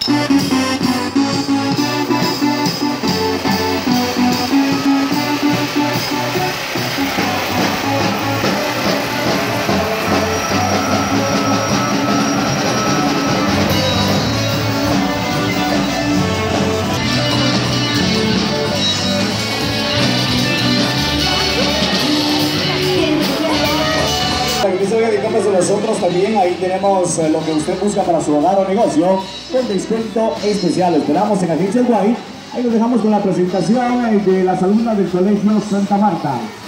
Dedicamos a nosotros también, ahí tenemos lo que usted busca para su hogar o negocio con descuento especial. Esperamos en Agencia White. Ahí nos dejamos con la presentación de las alumnas del Colegio Santa Marta.